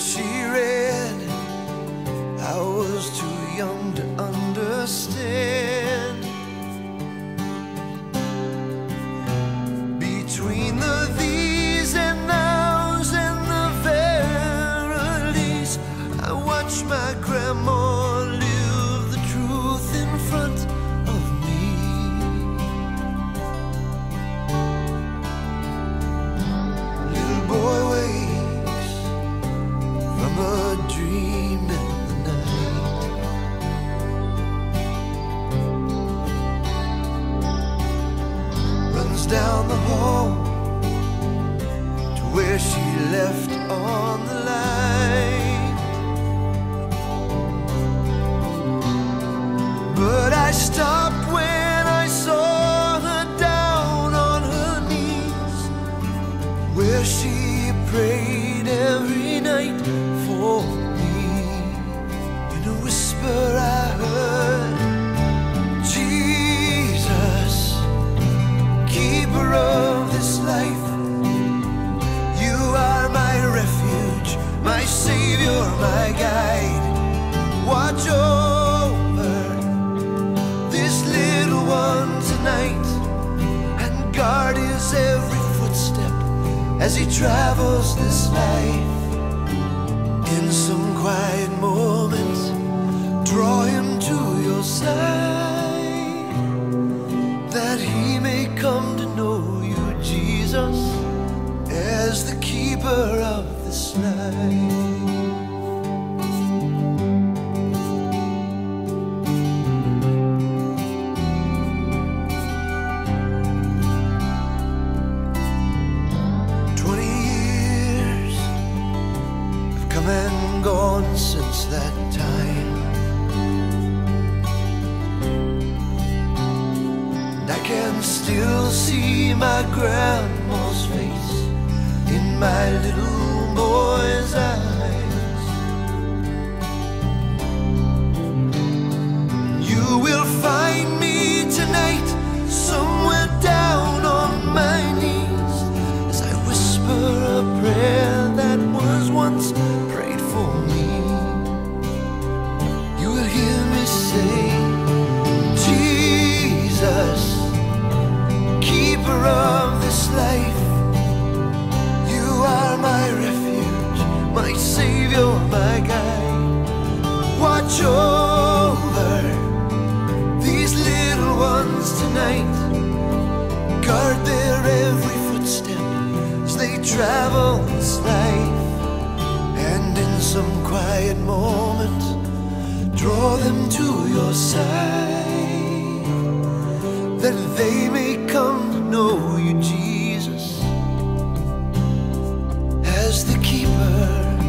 she read, I was too young to understand. Between the these and nows and the verilies, I watched my grandma live the truth in front of me. Little boy wakes from a dream in the night. Runs down the hall to where she left on the light. But I stopped when I saw her down on her knees, where she prayed every night for me. In a whisper I heard, Jesus, keeper of this life, you are my refuge, my savior, my guide. Watch over this little one tonight and guard his every footstep as he travels this life. In some quiet moment, draw him to your side, that he may come to know you, Jesus, as the keeper of this life. 20 years have come and gone since that time, and I can still see my grandma's face in my little boy's eyes. You will find me tonight somewhere down on my knees as I whisper a prayer that was once prayed for me. You will hear me say, Jesus, keeper of this life, you are my refuge, my savior, my guide. Watch over these little ones tonight, guard their every footstep as they travel this life, and in some quiet moment, draw them to your side, that they may come to know you, Jesus, as the keeper.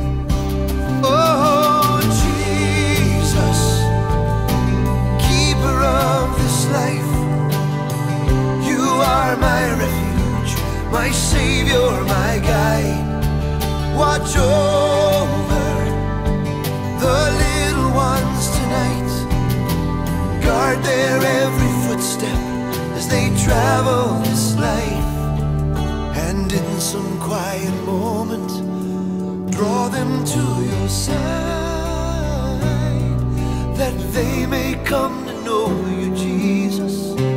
Oh, Jesus, keeper of this life, you are my refuge, my savior, my guide. Watch over the little ones tonight, guard their every footstep as they travel this life, and in some quiet moment, draw them to your side, that they may come to know you, Jesus,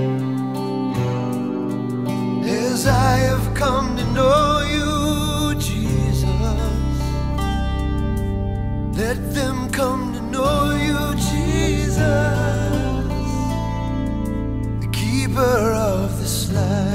as I have come to know you, Jesus. Let them come to know you, Jesus, the keeper of this life.